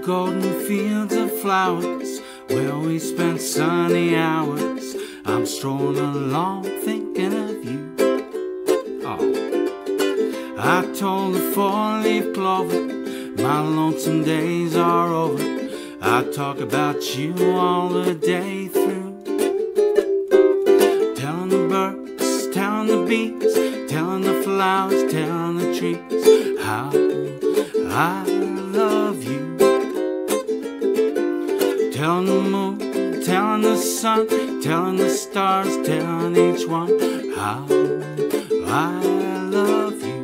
golden fields of flowers where we spent sunny hours. I'm strolling along thinking of you. Oh. I told the four-leaf clover my lonesome days are over. I talk about you all the day through, telling the birds, telling the bees, telling the flowers, telling the trees how I love you. Telling the moon, telling the sun, telling the stars, telling each one how I love you.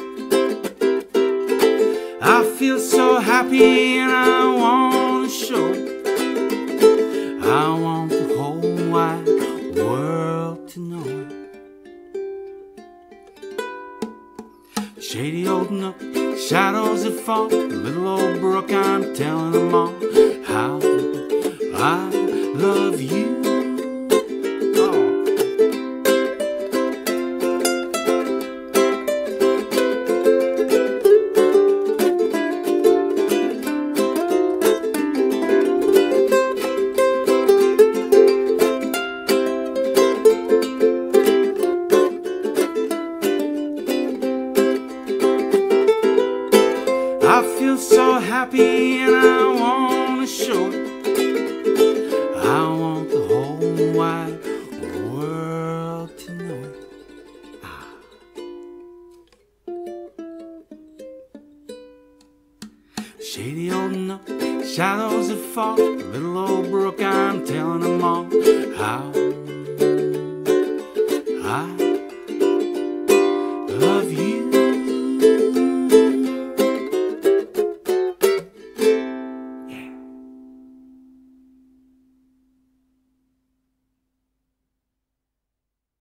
I feel so happy and I want to show it. I want the whole wide world to know it. Shady old nook, shadows that fall, the little old brook, I'm telling them all how I love you. I feel so happy and I want to show it. I want the whole wide world to know it. Shady old nook, shadows that fall, the little old brook, I'm telling them all how I love you.